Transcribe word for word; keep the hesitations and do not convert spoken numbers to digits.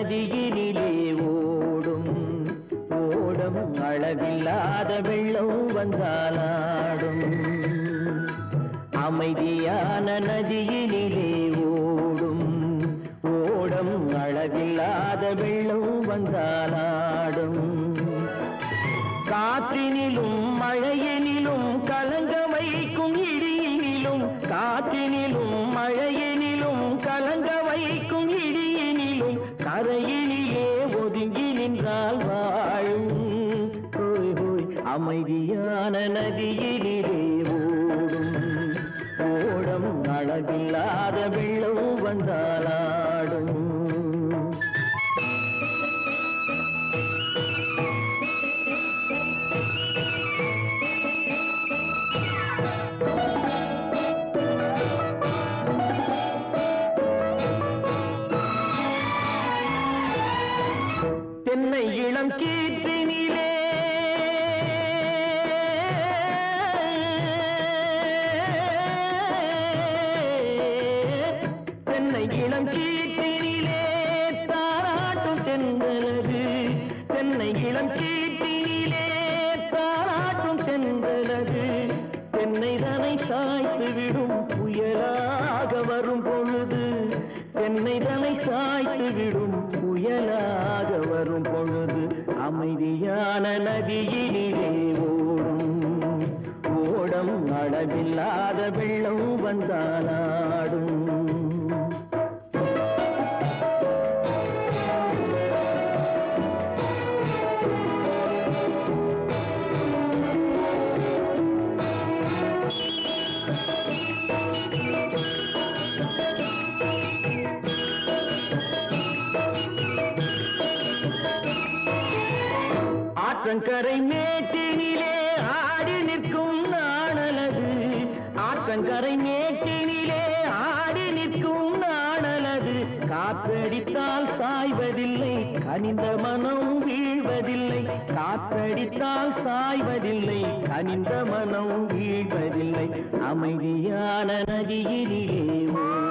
நதியினிலே ஓடும் ஓடம் அளவில்லாத வெள்ளம் வந்தாலாடும். அமைதியான நதியினிலே ஓடும் ஓடம் அளவில்லாத வெள்ளம் வந்தாலாடும். காற்றினிலும் மழையினிலும் கலங்க வைக்கும் இடியினிலும் காற்றினிலும் மழையினிலும் கலங்க வைக்கும் இடியினிலும் கரையினிலே ஒதுங்கி நின்றால் வாழும். ஹோய் ஹோய் அமைதியான நதியினிலே ஓடும் ஓடம் அளவில்லாத வெள்ளம் வந்தாலாடும். தென்னை இளம் கீற்றினிலே தென்னை இளம் கீற்றினிலே தாராட்டும் தென்றலது. தென்னை இளம் கீற்றினிலே தாராட்டும் தென்றலது. தென்னை தனை சாய்த்து விடும் புயலாக வரும் பொழுது தென்னை தனை சாய்த்து விடும் புயலாக வரும் பொழுது அமைதியான நதியினிலே ஓடும் ஓடம் அளவில்லாத வெள்ளம் வந்தாலாடும். ஆற்றங்கரை மேட்டினிலே ஆடி நிற்கும் நாணலது. ஆற்றங்கரை மேட்டினிலே ஆடி நிற்கும் நாணலது. காற்றடித்தால் சாய்வதில்லை கனிந்த மனம் வீழ்வதில்லை. காற்றடித்தால் சாய்வதில்லை கனிந்த மனம் வீழ்வதில்லை. அமைதியான நதியினிலே